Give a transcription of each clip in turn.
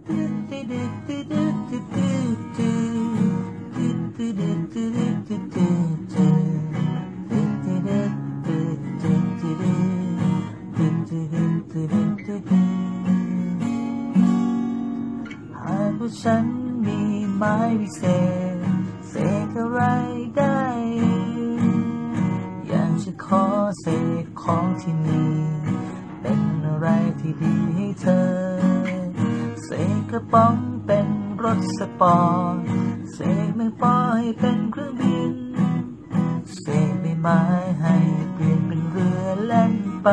หากว่าฉันมีไม้วิเศษเสกอะไรได้อยากจะขอเสกของที่มีเป็นอะไรที่ดีให้เธอเสกกระป๋องเป็นรถสปอร์ตเสกแมงปอให้เป็นเครื่องบินเสกใบไม้ให้เปลี่ยนเป็นเรือแล่นไป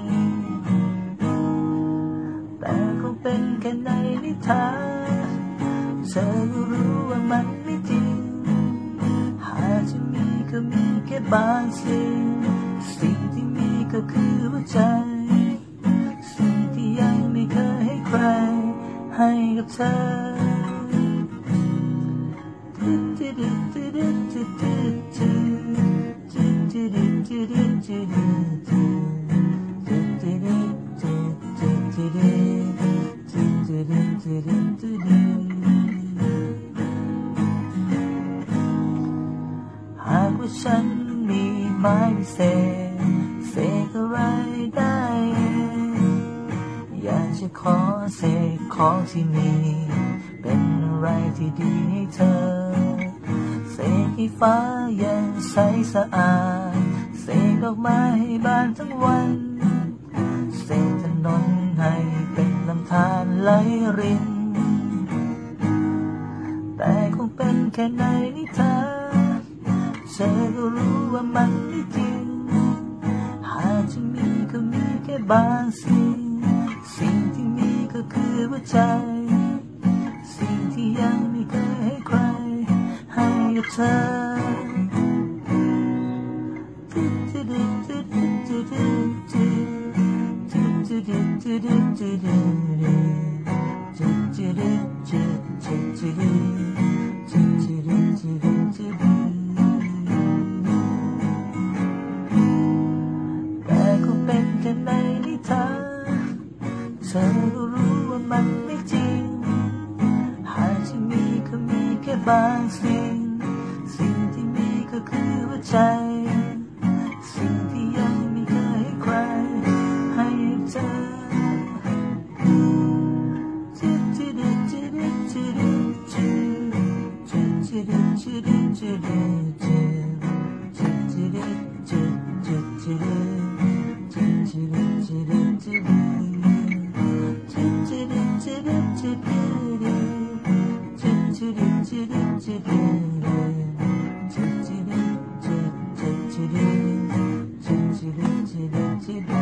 แต่คงเป็นแค่ในนิทานเธอก็รู้ว่ามันไม่จริงหากจะมีก็มีแค่บางสิ่งที่มีก็คือหัวใจสิ่งที่ยังไม่เคยให้ใครให้กับเธอหากว่าฉันมีไม้วิเศษเสกอะไรได้อยากจะขอเสกของที่มีเป็นอะไรที่ดีให้เธอเสกให้ฟ้าเย็นใสสะอาดเสกดอกไม้ให้บานทั้งวันเสกถนนให้เป็นลำธารไหลรินแต่คงเป็นแค่ในนิทานเธอก็รู้ว่ามันไม่จริงหากจะมีก็มีแค่บางสิ่งที่มีก็คือหัวใจสิ่งที่ยังไม่เคยให้ใครให้กับเธอแต่ก็เป็นแค่ในนิทานเธอก็รู้ว่ามันไม่จริงหากจะมีก็มีแค่บางสิ่งที่มีก็คือหัวใจสิ่งที่ยังไม่เคยให้ใครให้เธอจิ